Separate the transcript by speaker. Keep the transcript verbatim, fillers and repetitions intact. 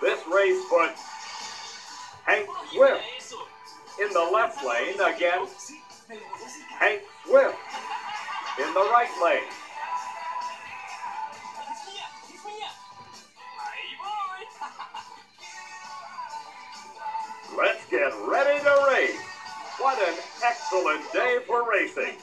Speaker 1: This race puts Hank Swift in the left lane against Hank Swift in the right lane. Let's get ready to race. What an excellent day for racing.